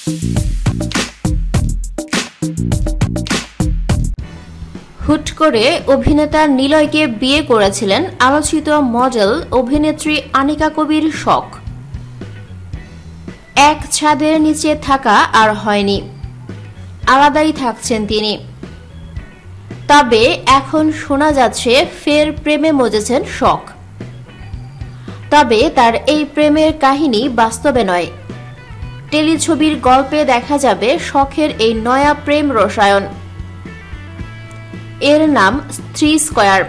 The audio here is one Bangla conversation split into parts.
হুট করে অভিনেতা নিলয়কে বিয়ে করেছিলেন আলোচিত মডেল অভিনেত্রী আনিকা কবির শখ। এক ছাদের নিচে থাকা আর হয়নি, আলাদাই থাকছেন তিনি। তবে এখন শোনা যাচ্ছে ফের প্রেমে মজেছেন শখ। তবে তার এই প্রেমের কাহিনী বাস্তবে নয়, টেলিছবির গল্পে দেখা যাবে শখের এই নয়া প্রেম রসায়ন। এর নাম থ্রি স্কয়ার।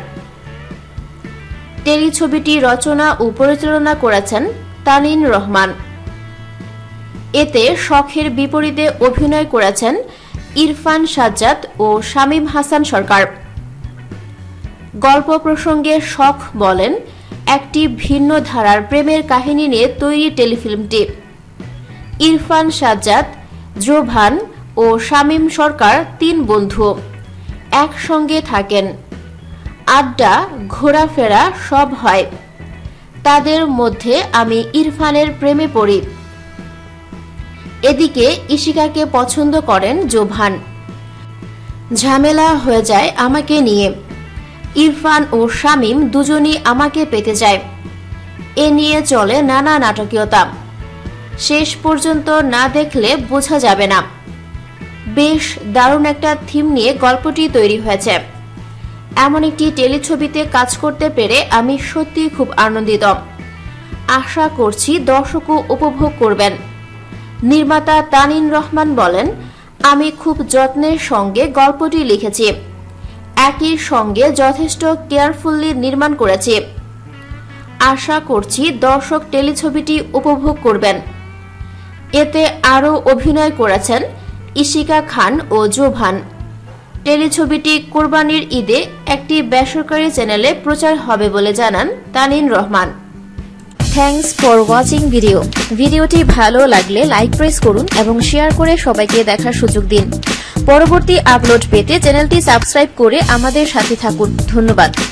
টেলিছবিটি রচনা ও পরিচালনা করেছেন তানিন রহমান। এতে শখের বিপরীতে অভিনয় করেছেন ইরফান সাজ্জাদ ও শামীম হাসান সরকার। গল্প প্রসঙ্গে শখ বলেন, একটি ভিন্ন ধারার প্রেমের কাহিনী নিয়ে তৈরি টেলিফিল্মটি। ইরফান সাজ্জাদ, জোভান ও শামীম সরকার 3 বন্ধু একসঙ্গে থাকেন। আড্ডা, ঘোরাফেরা সব হয়। তাদের মধ্যে আমি ইরফানের প্রেমে পড়ি। এদিকে ইশিকাকে পছন্দ করেন জোভান। ঝামেলা হয়ে যায় আমাকে নিয়ে। ইরফান ও শামীম দুজনই আমাকে পেতে যায়। এ নিয়ে চলে নানা নাটকীয়তা। শেষ পর্যন্ত না দেখলে বোঝা যাবে না। বেশ দারুণ একটা থিম নিয়ে গল্পটি তৈরি হয়েছে। এমন একটি টেলিছবিতে কাজ করতে পেরে আমি সত্যি খুব আনন্দিত। আশা করছি দর্শকও উপভোগ করবেন। নির্মাতা তানিন রহমান বলেন, আমি খুব যত্নের সঙ্গে গল্পটি লিখেছি। একই সঙ্গে যথেষ্ট কেয়ারফুলি নির্মাণ করেছি। আশা করছি দর্শক টেলিছবিটি উপভোগ করবেন। এতে আরও অভিনয় করেছেন ইশিকা খান ও জোভান। টেলিছবিটি কোরবানির ঈদে একটি বেসরকারি চ্যানেলে প্রচার হবে বলে জানান Tanin Rahman. Thanks for watching ভিডিওটি ভালো লাগলে লাইক প্রেস করুন এবং শেয়ার করে সবাইকে দেখার সুযোগ দিন। পরবর্তী আপলোড পেতে চ্যানেলটি সাবস্ক্রাইব করে আমাদের সাথে থাকুন। ধন্যবাদ।